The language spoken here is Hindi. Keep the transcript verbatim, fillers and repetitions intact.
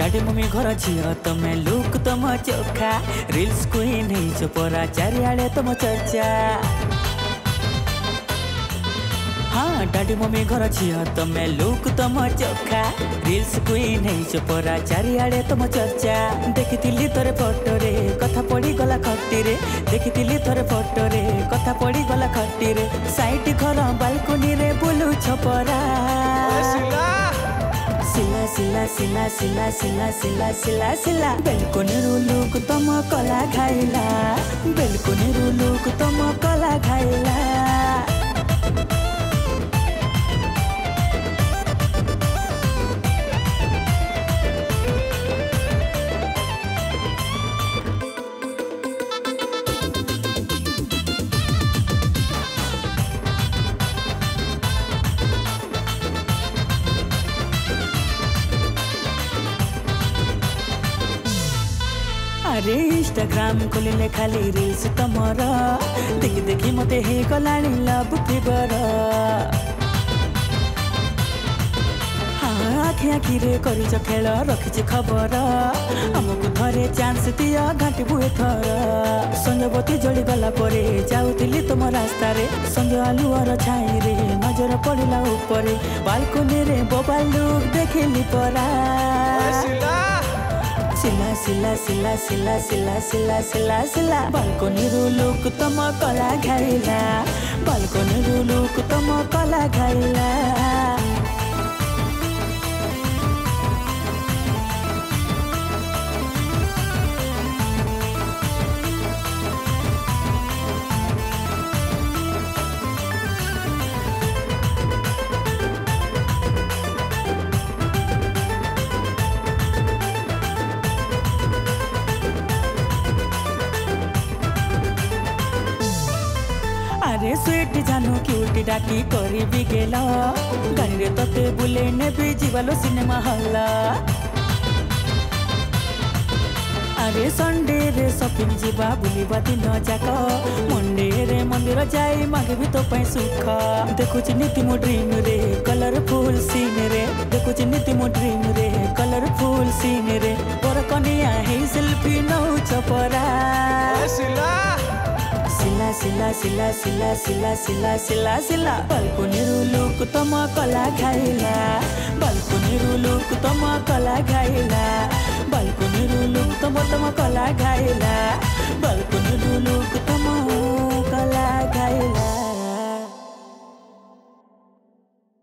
डाडी मम्मी घर झियो तमे लुक तम चोखा रील्स क्वीन है परा चारिआडे तम चर्चा हाँ डाडी मम्मी घर झियो तमे लुक तम चोखा रील्स क्वीन है परा चारिआडे तम चर्चा देखिथिली तोरे फोटो रे कथा पड़ी गला खट्टी रे देखिथिली तोरे फोटो रे कथा पड़ी गला खट्टी रे साइड घर बालकोनी रे बुलु छपरा सिला सिला सिला सिला सिला सिला सिला सिला बेलकोनी रुलुक तम कला खाइला बेलकोनी रुलुक तम कला खाइला अरे इंस्टाग्राम खोलिले खाली रील्स तमर देखि देखि मते हे गलानी लव फीवर हाँ आखि आखि रे करिछ खेल रखिछ खबर हमको थरे चांस दिया घाटी बुए थर संजबती जली गला परे जाउतिली तुम रास्ता रे संज आलुअर छाई रे नजर पड़िला ऊपरे बालकोनी रे बोबा लुक देखिली परा सिला सिला सिला सिला सिला सिला सिला सिला बालकोनी रुलुक तम कला घाइला बालकोनी रुलुक तम कला घाइला अरे स्वीट जानू क्यूटी डाकी करी भी गेला गाड़ी रे तते बुले ने भी जीवालो सिनेमा हॉल अरे संडे रे शॉपिंग जीवा बुलिबा दिन जाक मंडे रे मंदिर जाई मागे भी तो पै सुख देखुच नीति मो ड्रीम रे कलरफुल सीन रे देखुच नीति मो ड्रीम रे कलरफुल सीन रे पर कनिया हे सेल्फी नौ छपरा सिला सिला सिला सिला सिला सिला सिला सिला बालकोनी रुलुक तम कला घाइला बालकोनी रुलुक तम कला घाइला बालकोनी रुलुक तम तम कला घाइला बालकोनी रुलुक तम कला घाइला।